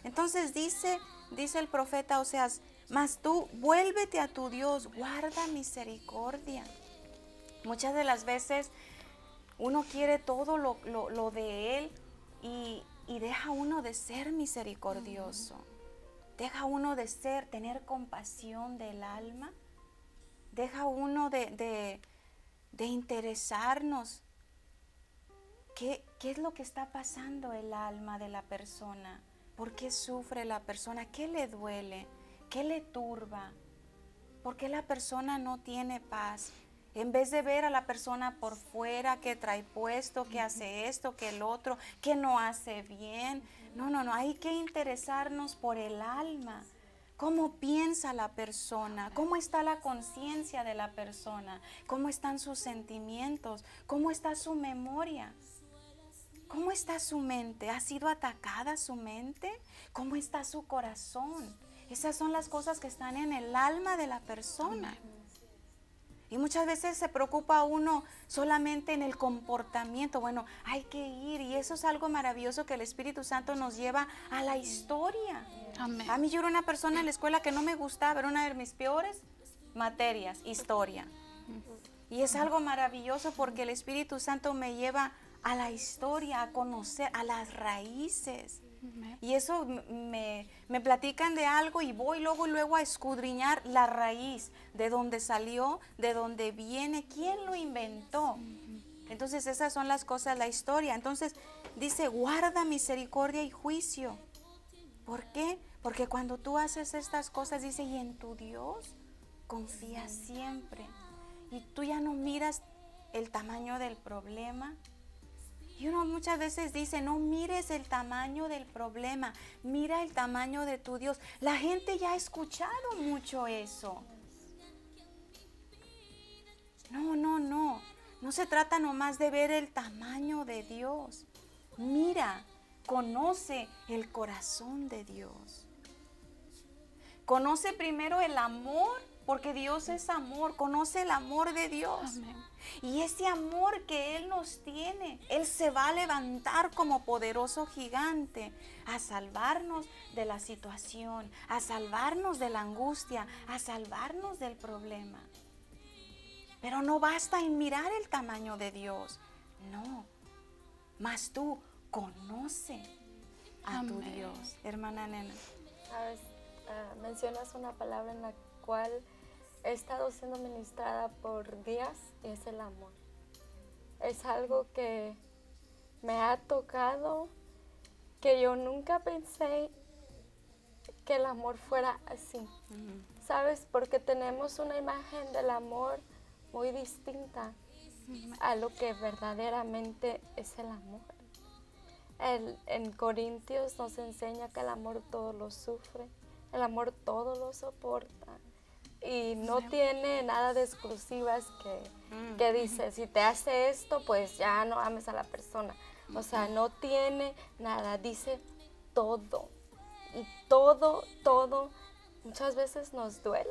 Entonces dice el profeta Oseas, mas tú vuélvete a tu Dios, guarda misericordia. Muchas de las veces uno quiere todo lo de Él y deja uno de ser misericordioso. Deja uno de tener compasión del alma. Deja uno de interesarnos. ¿Qué es lo que está pasando el alma de la persona? ¿Por qué sufre la persona? ¿Qué le duele? ¿Qué le turba? ¿Por qué la persona no tiene paz? En vez de ver a la persona por fuera, que trae puesto, que hace esto, que el otro, que no hace bien. No, hay que interesarnos por el alma. ¿Cómo piensa la persona? ¿Cómo está la conciencia de la persona? ¿Cómo están sus sentimientos? ¿Cómo está su memoria? ¿Cómo está su mente? ¿Ha sido atacada su mente? ¿Cómo está su corazón? Esas son las cosas que están en el alma de la persona. Y muchas veces se preocupa uno solamente en el comportamiento. Bueno, hay que ir, y eso es algo maravilloso que el Espíritu Santo nos lleva a la historia. Amén. A mí yo era una persona en la escuela que no me gustaba, era una de mis peores materias, historia. Y es algo maravilloso porque el Espíritu Santo me lleva a la historia, a conocer, a las raíces. Y eso me platican de algo y voy luego a escudriñar la raíz, de dónde salió, de dónde viene, quién lo inventó. Entonces esas son las cosas, la historia. Entonces dice, guarda misericordia y juicio. ¿Por qué? Porque cuando tú haces estas cosas, dice, y en tu Dios confía siempre. Y tú ya no miras el tamaño del problema. Y uno muchas veces dice, no mires el tamaño del problema, mira el tamaño de tu Dios. La gente ya ha escuchado mucho eso. No se trata nomás de ver el tamaño de Dios. Mira, conoce el corazón de Dios. Conoce primero el amor, porque Dios es amor. Conoce el amor de Dios. Amén. Y ese amor que Él nos tiene, Él se va a levantar como poderoso gigante a salvarnos de la situación, a salvarnos de la angustia, a salvarnos del problema. Pero no basta en mirar el tamaño de Dios, no, mas tú conoce a tu Amén. Dios. Hermana Nena. ¿Sabes? Mencionas una palabra en la cual he estado siendo ministrada por días, y es el amor. Es algo que me ha tocado, que yo nunca pensé que el amor fuera así. ¿Sabes? Porque tenemos una imagen del amor muy distinta a lo que verdaderamente es el amor. En Corintios nos enseña que el amor todo lo sufre, el amor todo lo soporta. Y no tiene nada de exclusivas que dice, si te hace esto, pues ya no ames a la persona. O sea, no tiene nada, dice todo. Y todo muchas veces nos duele.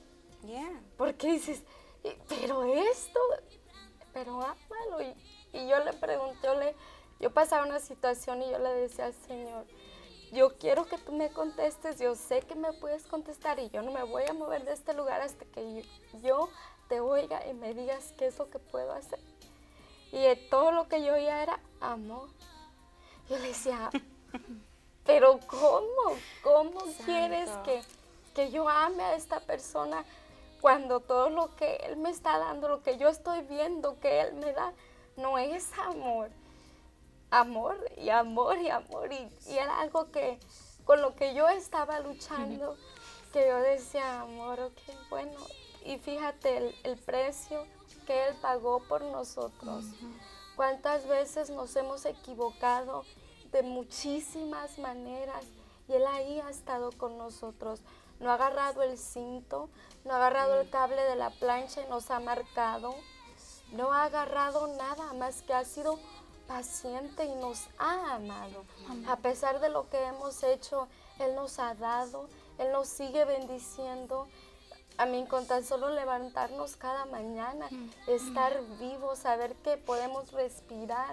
Porque dices, pero esto, pero ámalo. Y yo le pregunté, yo pasaba una situación y yo le decía al Señor, yo quiero que tú me contestes, yo sé que me puedes contestar y yo no me voy a mover de este lugar hasta que yo te oiga y me digas qué es lo que puedo hacer. Y todo lo que yo oía era amor. Yo le decía, pero ¿cómo quieres que yo ame a esta persona cuando todo lo que Él me está dando, lo que yo estoy viendo que Él me da, no es amor? Amor y amor y amor, y era algo que con lo que yo estaba luchando, que yo decía, amor, ok, bueno, y fíjate el precio que Él pagó por nosotros. Cuántas veces nos hemos equivocado de muchísimas maneras y Él ahí ha estado con nosotros. No ha agarrado el cinto, no ha agarrado el cable de la plancha y nos ha marcado, no ha agarrado nada más que ha sido paciente y nos ha amado. A pesar de lo que hemos hecho, Él nos ha dado, Él nos sigue bendiciendo. A mí, con tan solo levantarnos cada mañana, estar vivos, saber que podemos respirar,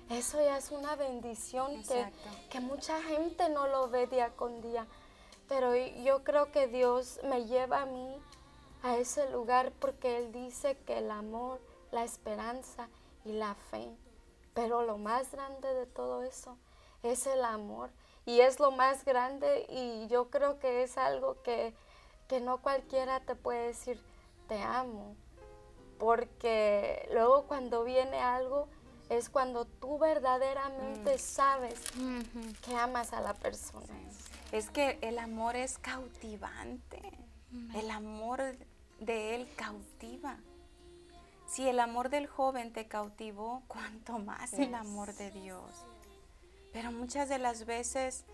eso ya es una bendición que mucha gente no lo ve día con día. Pero yo creo que Dios me lleva a mí a ese lugar porque Él dice que el amor, la esperanza y la fe, pero lo más grande de todo eso es el amor, y es lo más grande, y yo creo que es algo que no cualquiera te puede decir te amo, porque luego cuando viene algo es cuando tú verdaderamente sabes que amas a la persona. Es que el amor es cautivante, el amor de Él cautiva. Si el amor del joven te cautivó, ¿cuánto más el amor de Dios? Pero muchas de las veces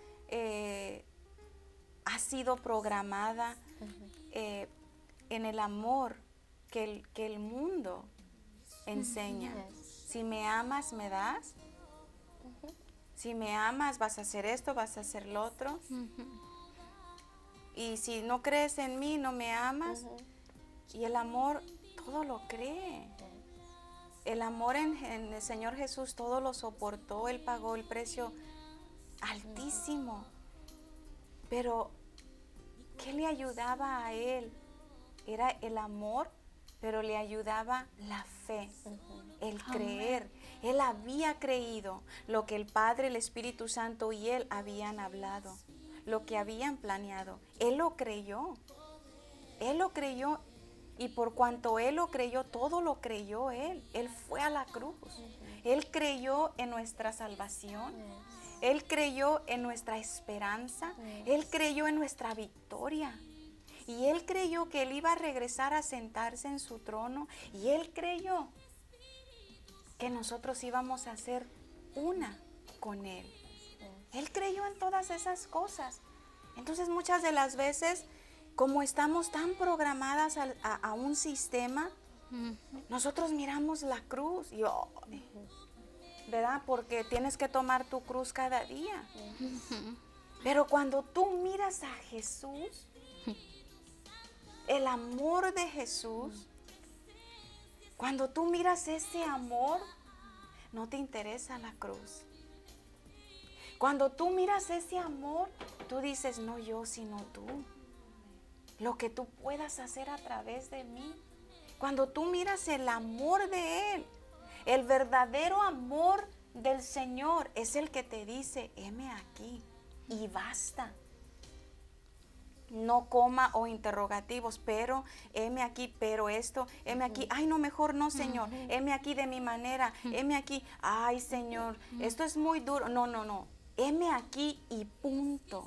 ha sido programada en el amor que el mundo enseña. Si me amas, me das. Si me amas, vas a hacer esto, vas a hacer lo otro. Y si no crees en mí, no me amas. Y el amor todo lo cree. El amor en el Señor Jesús todo lo soportó. Él pagó el precio altísimo. Pero, ¿qué le ayudaba a Él? Era el amor, pero le ayudaba la fe, el creer. Él había creído lo que el Padre, el Espíritu Santo y Él habían hablado, lo que habían planeado. Él lo creyó. Él lo creyó. Y por cuanto Él lo creyó, todo lo creyó Él. Él fue a la cruz. Él creyó en nuestra salvación. Él creyó en nuestra esperanza. Él creyó en nuestra victoria. Y Él creyó que Él iba a regresar a sentarse en su trono. Y Él creyó que nosotros íbamos a ser una con Él. Él creyó en todas esas cosas. Entonces muchas de las veces, como estamos tan programadas a un sistema, nosotros miramos la cruz y ¿verdad? Porque tienes que tomar tu cruz cada día. Pero cuando tú miras a Jesús, el amor de Jesús, cuando tú miras ese amor, no te interesa la cruz. Cuando tú miras ese amor, tú dices, no yo, sino tú. Lo que tú puedas hacer a través de mí. Cuando tú miras el amor de Él, el verdadero amor del Señor es el que te dice, heme aquí y basta. No coma o interrogativos, pero heme aquí, pero esto, heme aquí, ay no, mejor no, Señor, heme aquí de mi manera, heme aquí, ay Señor, esto es muy duro, no, heme aquí y punto.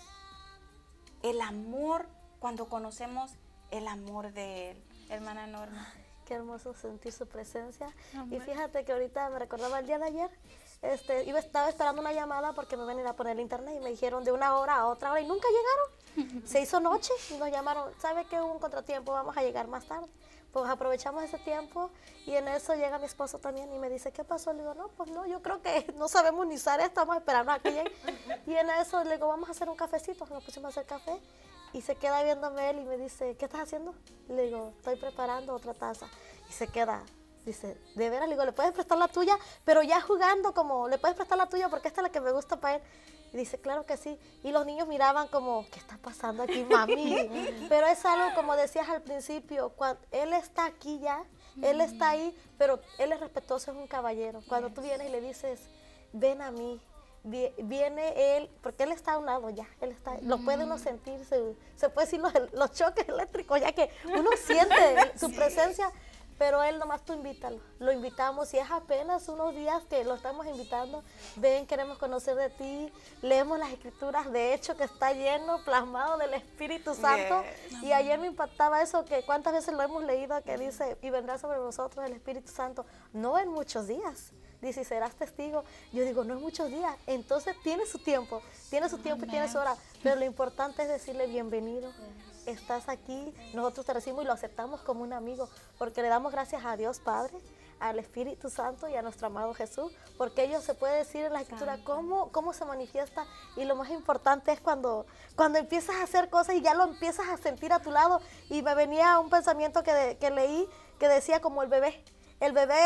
El amor, cuando conocemos el amor de Él. Hermana Norma. Qué hermoso sentir su presencia. Y fíjate que ahorita me recordaba el día de ayer, estaba esperando una llamada porque me iban a ir a poner el internet y me dijeron de una hora a otra hora y nunca llegaron. Se hizo noche y nos llamaron, ¿sabe que hubo un contratiempo? Vamos a llegar más tarde. Pues aprovechamos ese tiempo y en eso llega mi esposo también y me dice, ¿qué pasó? Le digo, no, pues no, yo creo que no sabemos ni usar esto, estamos esperando a que llegue. Y en eso le digo, vamos a hacer un cafecito. Nos pusimos a hacer café y se queda viéndome él y me dice, ¿qué estás haciendo? Le digo, estoy preparando otra taza. Y se queda, dice, ¿de veras? Le digo, ¿le puedes prestar la tuya? Pero ya jugando como, ¿le puedes prestar la tuya? Porque esta es la que me gusta para él. Y dice, claro que sí. Y los niños miraban como, ¿qué está pasando aquí, mami? Pero es algo, como decías al principio, cuando él está aquí ya, él está ahí, pero él es respetuoso, es un caballero. Cuando tú vienes y le dices, ven a mí, viene él, porque él está a un lado ya, él está, lo puede uno sentir, se puede decir los choques eléctricos, ya que uno siente su presencia. Pero él nomás tú invítalo, lo invitamos y es apenas unos días que lo estamos invitando. Ven, queremos conocer de ti, leemos las escrituras, de hecho que está lleno, plasmado del Espíritu Santo. Y ayer me impactaba eso, que cuántas veces lo hemos leído, que dice, y vendrá sobre nosotros el Espíritu Santo, no en muchos días. Dice, serás testigo. Yo digo, no en muchos días. Entonces tiene su tiempo y tiene su hora. Pero lo importante es decirle bienvenido. Estás aquí, nosotros te recibimos y lo aceptamos como un amigo, porque le damos gracias a Dios Padre, al Espíritu Santo y a nuestro amado Jesús, porque ellos se puede decir en la Escritura cómo se manifiesta, y lo más importante es cuando empiezas a hacer cosas y ya lo empiezas a sentir a tu lado. Y me venía un pensamiento que leí que decía como el bebé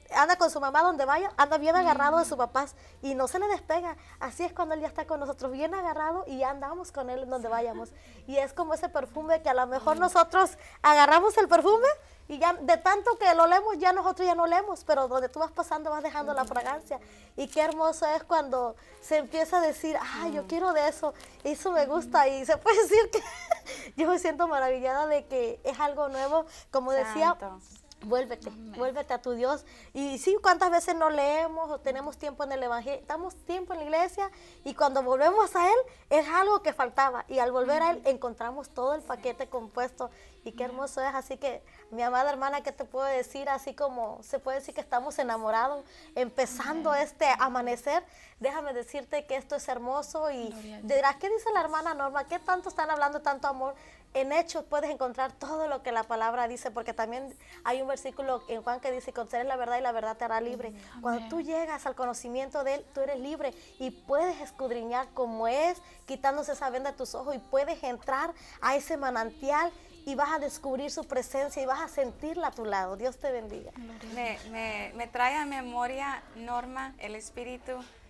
anda con su mamá donde vaya, anda bien agarrado de sus papás y no se le despega. Así es cuando Él ya está con nosotros, bien agarrado, y ya andamos con Él en donde vayamos. Y es como ese perfume que a lo mejor nosotros agarramos el perfume y ya de tanto que lo olemos, ya nosotros ya no olemos, pero donde tú vas pasando vas dejando la fragancia. Y qué hermoso es cuando se empieza a decir, ay, yo quiero de eso me gusta. Y se puede decir que yo me siento maravillada de que es algo nuevo, como decía. Vuélvete a tu Dios. Y sí, cuántas veces no leemos o tenemos tiempo en el Evangelio, damos tiempo en la iglesia y cuando volvemos a Él es algo que faltaba y al volver a Él encontramos todo el paquete compuesto y qué hermoso es. Así que, mi amada hermana, ¿qué te puedo decir? Así como se puede decir que estamos enamorados, empezando este amanecer, déjame decirte que esto es hermoso y dirás, ¿qué dice la hermana Norma? ¿Qué tanto están hablando, tanto amor? En Hechos puedes encontrar todo lo que la palabra dice, porque también hay un versículo en Juan que dice, conocerás la verdad y la verdad te hará libre. Cuando tú llegas al conocimiento de Él, tú eres libre y puedes escudriñar como es, quitándose esa venda de tus ojos y puedes entrar a ese manantial y vas a descubrir su presencia y vas a sentirla a tu lado. Dios te bendiga. Me trae a memoria, Norma, el Espíritu,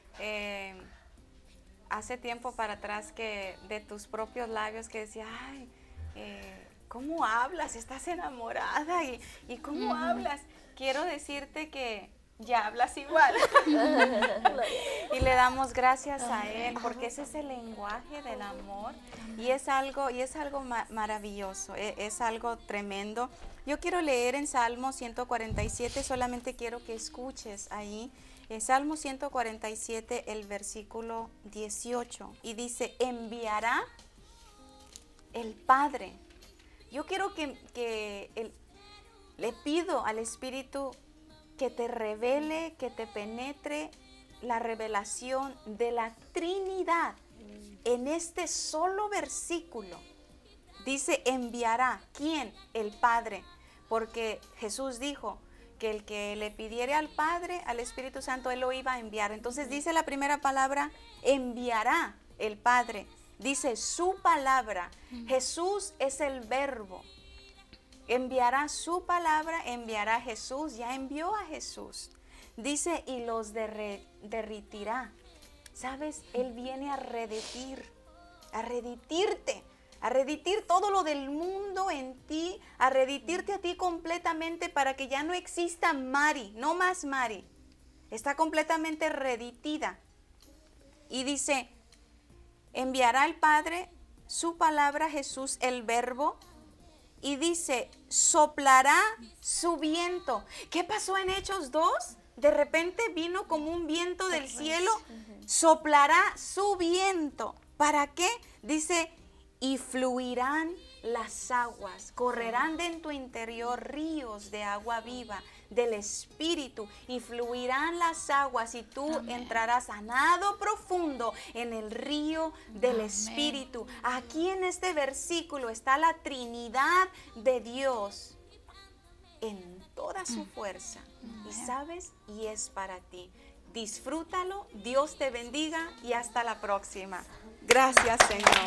hace tiempo para atrás que de tus propios labios que decía, ay, ¿cómo hablas? Estás enamorada y ¿cómo hablas? Quiero decirte que ya hablas igual. Y le damos gracias a Él porque ese es el lenguaje del amor y es algo maravilloso, es algo tremendo. Yo quiero leer en Salmo 147, solamente quiero que escuches ahí. Salmo 147, el versículo 18, y dice, enviará el Padre. Yo quiero le pido al Espíritu que te revele, que te penetre la revelación de la Trinidad en este solo versículo. Dice, enviará. ¿Quién? El Padre. Porque Jesús dijo que el que le pidiere al Padre, al Espíritu Santo, Él lo iba a enviar. Entonces dice la primera palabra, enviará el Padre. Dice su palabra. Jesús es el verbo. Enviará su palabra, enviará a Jesús, ya envió a Jesús. Dice, y los derritirá. ¿Sabes? Él viene a redimirte, a reditir todo lo del mundo en ti, a redimirte a ti completamente para que ya no exista Mari, no más Mari. Está completamente reditida. Y dice, enviará el Padre su palabra, Jesús, el verbo, y dice, soplará su viento. ¿Qué pasó en Hechos 2? De repente vino como un viento del cielo, soplará su viento. ¿Para qué? Dice, y fluirán las aguas, correrán de en tu interior ríos de agua viva, del Espíritu, y fluirán las aguas, y tú entrarás a nado profundo en el río del Espíritu. Aquí en este versículo está la Trinidad de Dios en toda su fuerza. Y sabes, y es para ti. Disfrútalo, Dios te bendiga y hasta la próxima. Gracias, Señor.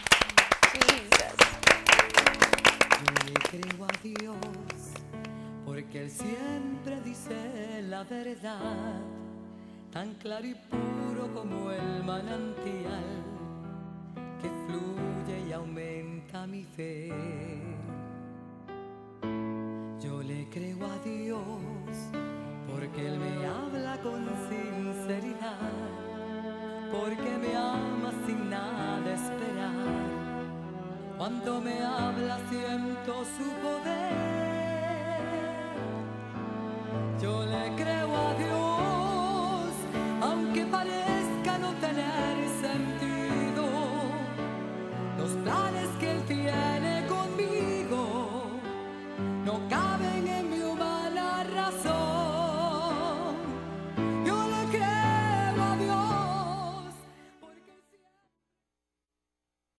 Yo le creo a Dios porque Él siempre dice la verdad, tan claro y puro como el manantial que fluye y aumenta mi fe. Yo le creo a Dios porque Él me habla con sinceridad, porque me ama sin nada esperar. Cuando me habla siento su poder. Yo le creo a Dios, aunque parezca no tener sentido. Los planes que Él tiene conmigo no cambian.